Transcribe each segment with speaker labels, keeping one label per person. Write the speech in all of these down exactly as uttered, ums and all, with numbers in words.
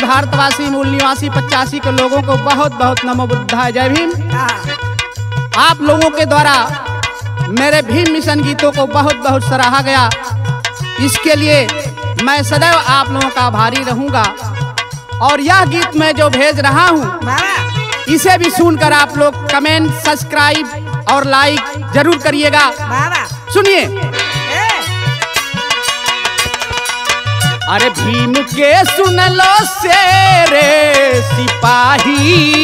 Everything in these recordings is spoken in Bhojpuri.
Speaker 1: भारतवासी, मूल निवासी पचासी के लोगों को बहुत बहुत नमो बुद्धाय, जय भीम। आप लोगों के द्वारा मेरे भीम मिशन गीतों को बहुत बहुत सराहा गया, इसके लिए मैं सदैव आप लोगों का आभारी रहूंगा। और यह गीत मैं जो भेज रहा हूं, इसे भी सुनकर आप लोग कमेंट, सब्सक्राइब और लाइक जरूर करिएगा। सुनिए। अरे भीम के सुन लो शेरे सिपाही,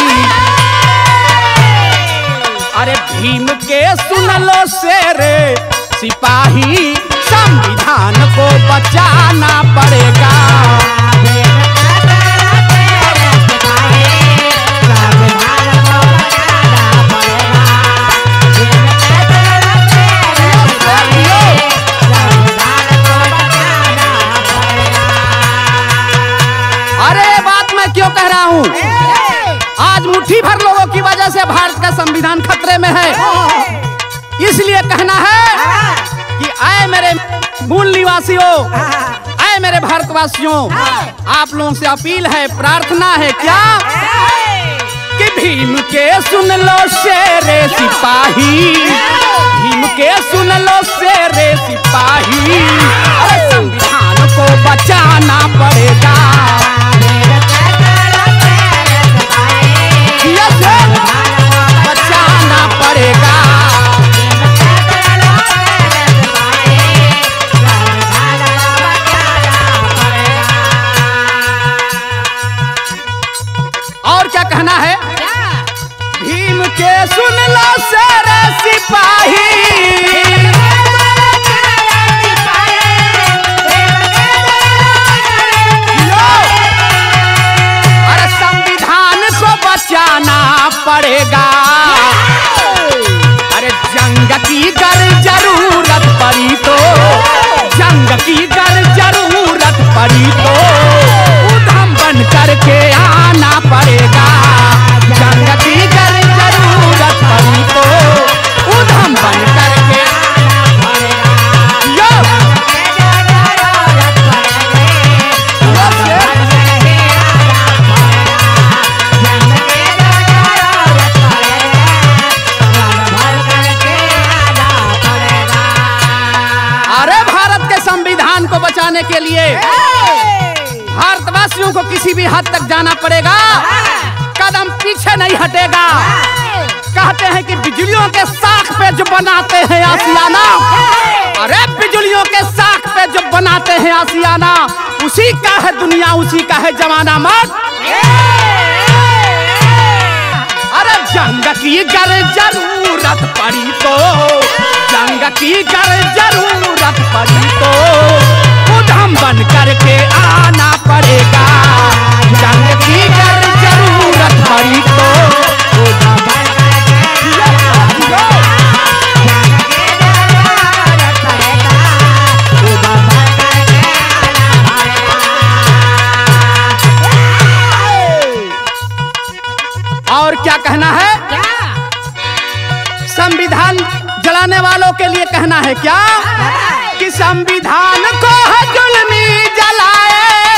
Speaker 1: अरे भीम के सुन लो शेरे सिपाही, संविधान को बचाना पड़ेगा। क्यों कह रहा हूँ? आज मुट्ठी भर लोगों की वजह से भारत का संविधान खतरे में है, इसलिए कहना है कि आए मेरे मूल निवासियों, आए मेरे भारतवासियों, आप लोगों से अपील है, प्रार्थना है क्या कि भीम के सुन लो शेरे सिपाही, भीम के सुन लो शेरे सिपाही, और संविधान को बचाना पड़ेगा। बचाना पड़ेगा। और क्या कहना है? भीम के सुन लो शेरे सिपाही, अरे संविधान को बचाना पड़ेगा। अरे जंग की गर जरूरत पड़ी तो, जंग की गर जरूरत पड़ी तो उधम बन करके आना पड़ेगा। जंग की गर जरूरत पड़ी तो उधम बन करके आना पड़ेगा। संविधान को बचाने के लिए भारतवासियों को किसी भी हद तक जाना पड़ेगा, कदम पीछे नहीं हटेगा। कहते हैं कि बिजलियों के साख पे जो बनाते हैं आशियाना, अरे बिजलियों के साख पे जो बनाते हैं आशियाना, उसी का है दुनिया, उसी का है जमाना। मत अरे जंग की गर जरूरत पड़ी तो, जंग की गर जरूरत पड़ी तो उधम बन करके आना पड़ेगा। जंग की गर जरूरत पड़ी तो उधम बन करके और क्या कहना है? संविधान जलाने वालों के लिए कहना है क्या कि संविधान को जुल्मी जलाए,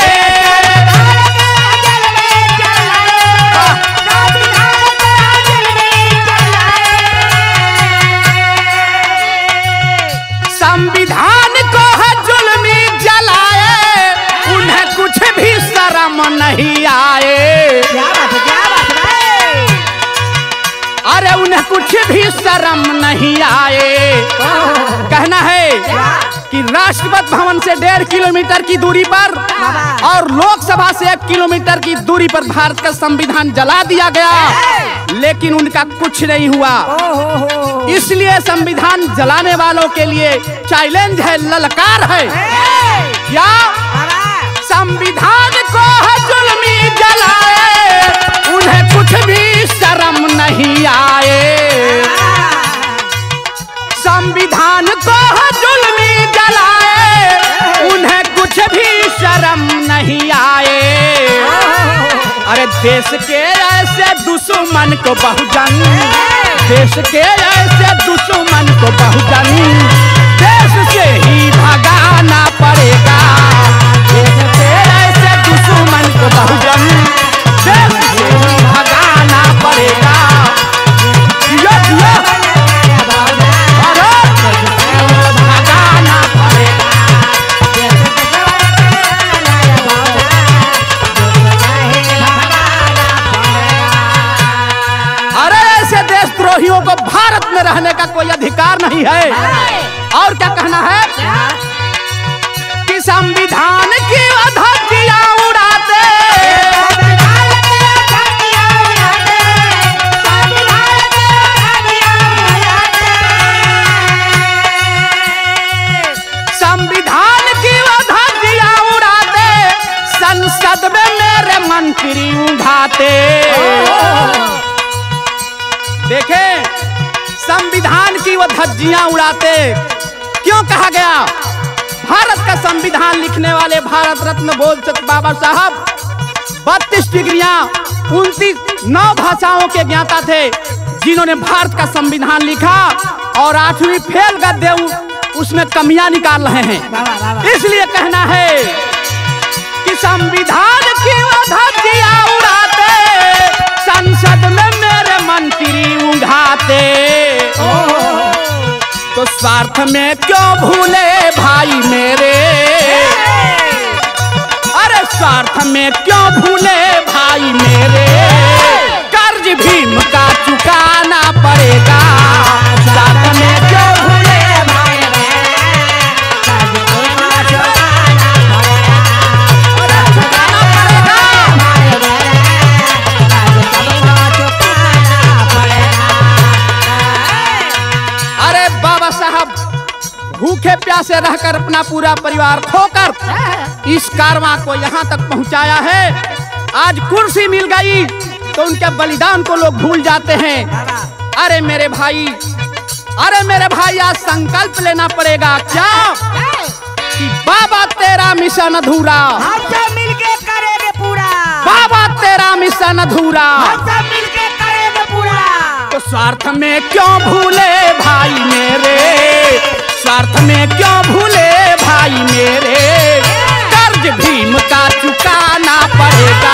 Speaker 1: संविधान को जुल्मी जलाए, उन्हें कुछ भी शर्म नहीं आए। क्या बात है, क्या बात है? अरे उन्हें कुछ भी शर्म नहीं आए। कहना है कि राष्ट्रपति भवन से डेढ़ किलोमीटर की दूरी पर और लोकसभा से एक किलोमीटर की दूरी पर भारत का संविधान जला दिया गया, लेकिन उनका कुछ नहीं हुआ। इसलिए संविधान जलाने वालों के लिए चैलेंज है, ललकार है क्या संविधान को जुल्मी जलाए, उन्हें कुछ भी शर्म नहीं आए। संविधान को जुल्मी जलाए, उन्हें कुछ भी शर्म नहीं आए। अरे देश के ऐसे दुश्मन को बहुजन, देश के ऐसे दुश्मन को बहुजन देश से ही भगाना पड़ेगा। देश के ऐसे दुश्मन हमको बहुजन देश से ही भगाना पड़ेगा। जियो जियो भारत भगाना पड़ेगा। अरे ऐसे देशद्रोहियों को भारत में रहने का कोई अधिकार नहीं है। और क्या कहना है कि संविधान की धज्जियां उड़ाते, संविधान की धज्जियां उड़ाते, संसद में मेरे मंत्री उठाते। देखें, संविधान की वो धज्जियां उड़ाते। क्यों कहा गया? भारत का संविधान लिखने वाले भारत रत्न बोध बाबा साहब बत्तीस डिग्रियां उनतीस नौ भाषाओं के ज्ञाता थे, जिन्होंने भारत का संविधान लिखा और आठवीं फेल गद्दे उसमें कमियां निकाल रहे हैं। इसलिए कहना है कि संविधान की वो धज्जियां उड़ाते, संसद में मेरे मंत्री उठाते। तो स्वार्थ में क्यों भूले भाई मेरे, अरे स्वार्थ में क्यों भूले भाई मेरे, कर्ज भीम का चुकाना पड़ेगा। स्वार्थ में क्यों भूले भाई मेरे, कर्ज भीम का चुकाना पड़ेगा। अरे चुकाना पड़ेगा भाई मेरे, कर्ज भीम का चुकाना पड़ेगा। अरे बाबा साहब भूखे प्यासे रहकर अपना पूरा परिवार खोकर इस कारवां को यहाँ तक पहुँचाया है। आज कुर्सी मिल गई तो उनके बलिदान को लोग भूल जाते हैं। अरे मेरे भाई, अरे मेरे भाई, आज संकल्प लेना पड़ेगा क्या कि बाबा तेरा मिशन अधूरा,
Speaker 2: हम सब मिलके करेंगे पूरा।
Speaker 1: बाबा तेरा मिशन अधूरा,
Speaker 2: हम सब मिलके करेंगे पूरा।
Speaker 1: तो स्वार्थ में क्यों भूले भाई मेरे, स्वार्थ में क्यों भूले भाई मेरे, कर्ज भीम का चुकाना पड़ेगा।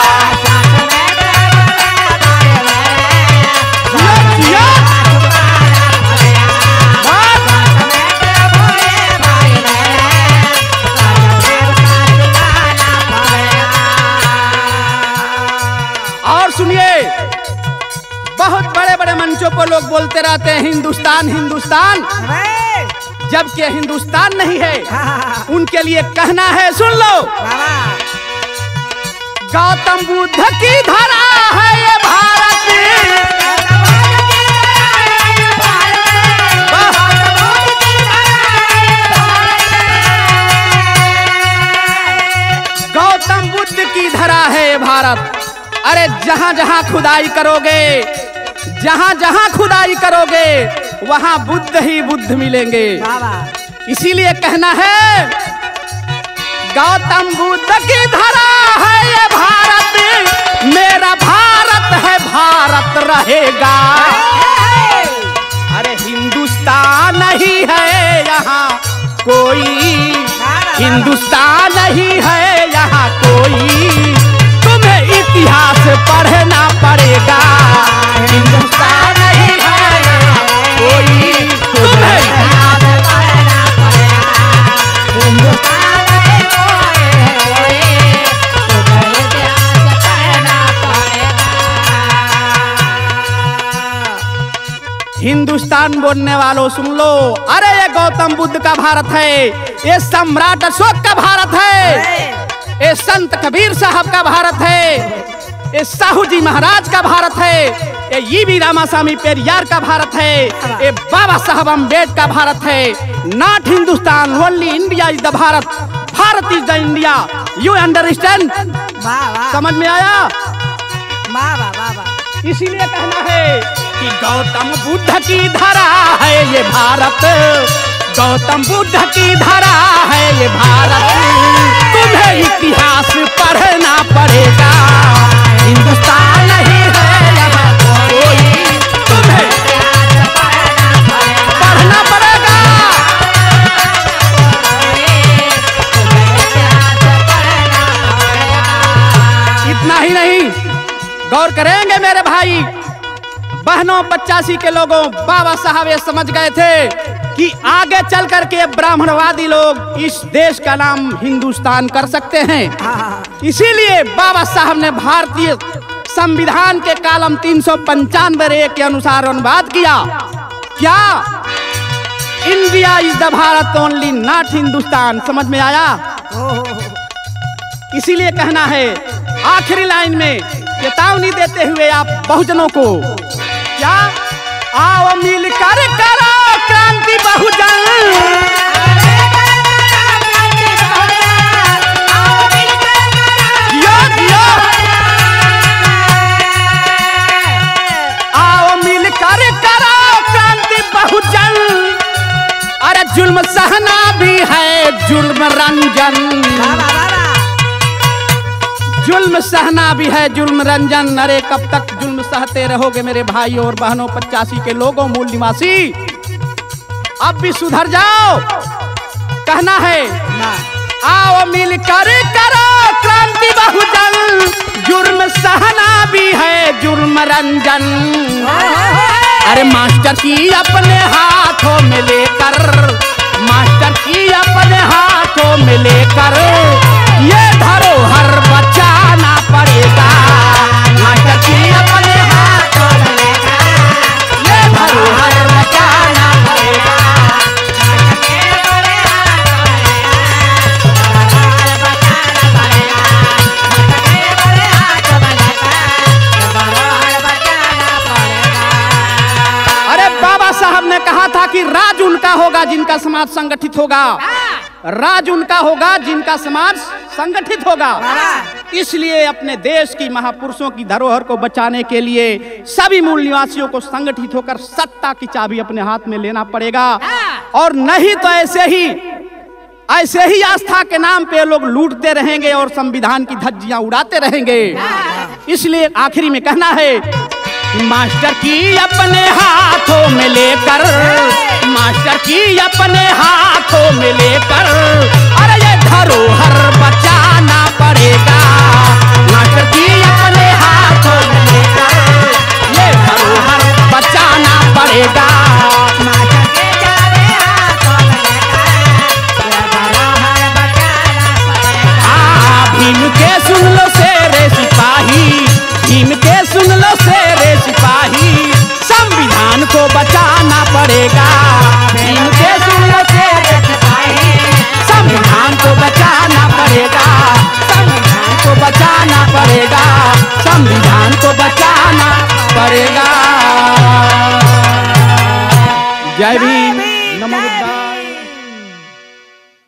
Speaker 1: और सुनिए, बहुत बड़े बड़े मंचों पर लोग बोलते रहते हैं हिंदुस्तान हिंदुस्तान, जबकि हिंदुस्तान नहीं है। उनके लिए कहना है, सुन लो, गौतम बुद्ध की धरा है ये भारत, गौतम बुद्ध की धरा है भारत। अरे जहां जहां खुदाई करोगे, जहां जहां खुदाई करोगे वहां बुद्ध ही बुद्ध मिलेंगे। इसीलिए कहना है, गौतम बुद्ध की धरा है ये भारत, मेरा भारत है भारत रहेगा। अरे हिंदुस्तान नहीं है यहाँ कोई, हिंदुस्तान नहीं है यहाँ कोई, तुम्हें इतिहास पढ़ना पड़ेगा। हिंदुस्तान नहीं है यहाँ कोई, तुम्हें इतिहास पढ़ना पड़ेगा। हिंदुस्तान नहीं कोई, तुम्हें इतिहास पढ़ना पड़ेगा। हिंदुस्तान बोलने वालों सुन लो, अरे ये गौतम बुद्ध का भारत है, ये सम्राट अशोक का भारत है, ये संत कबीर साहब का भारत है, ये साहू जी महाराज का भारत है, ये ईवी रामास्वामी पेरियार का भारत है, ये बाबा साहब अम्बेडकर का भारत है। Not Hindustan, only India is the Bharat, Bharat is the India. You understand? समझ में आया? इसीलिए कहना है कि गौतम बुद्ध की धरा है ये भारत, गौतम बुद्ध की धरा है ये भारत, तुम्हें इतिहास पढ़ना पड़ेगा। हिंदुस्तान नहीं है यहाँ कोई, तुम्हें पढ़ना पड़ेगा। ही नहीं, गौर करेंगे मेरे भाई बहनों, पचासी के लोगों, बाबा साहब ये समझ गए थे कि आगे चल करके ब्राह्मणवादी लोग इस देश का नाम हिंदुस्तान कर सकते हैं। इसीलिए बाबा साहब ने भारतीय संविधान के कालम तीन सौ पंचानवे के अनुसार अनुवाद किया। क्या? India is the Bharat only, not Hindustan. समझ में आया? इसीलिए कहना है आखिरी लाइन में चेतावनी देते हुए आप बहुजनों को, क्या? आओ मिलकर करो क्रांति बहुजन, यो यो आओ मिलकर करो क्रांति बहुजन। अरे जुल्म सहना भी है जुल्म रंजन, जुल्म सहना भी है जुल्म रंजन। अरे कब तक जुल्म सहते रहोगे मेरे भाई और बहनों, पचासी के लोगों, मूल निवासी? अब भी सुधर जाओ। कहना है आओ मिलकर करो क्रांति बहुजन, जुर्म सहना भी है जुर्म रंजन। अरे मास्टर की अपने हाथों में लेकर, मास्टर की अपने हाथों में लेकर ये धरोहर बचाना पड़ेगा। मास्टर की अपने हाथों में लेकर ये धरोहर बचाना पड़ेगा। अरे बाबा साहब ने कहा था कि राज उनका होगा जिनका समाज संगठित होगा, राज उनका होगा जिनका समाज संगठित होगा। इसलिए अपने देश की महापुरुषों की धरोहर को बचाने के लिए सभी मूल निवासियों को संगठित होकर सत्ता की चाबी अपने हाथ में लेना पड़ेगा। और नहीं तो ऐसे ही ऐसे ही आस्था के नाम पे लोग लूटते रहेंगे और संविधान की धज्जियां उड़ाते रहेंगे। इसलिए आखिरी में कहना है मास्टर की अपने हाथों में लेकर, मास्टर की अपने हाथों में लेकर अरे ये धरोहर बचाना पड़ेगा। मास्टर की अपने हाथों में लेकर ये धरोहर बचाना पड़ेगा। भीम के सुन लो शेरे सिपाही, भीम के सुन लो शेरे सिपाही, संविधान को बचाना पड़ेगा। भीम के सुन लो शेरे सिपाही, संविधान को बचाना पड़ेगा। संविधान को बचाना पड़ेगा, संविधान को बचाना पड़ेगा।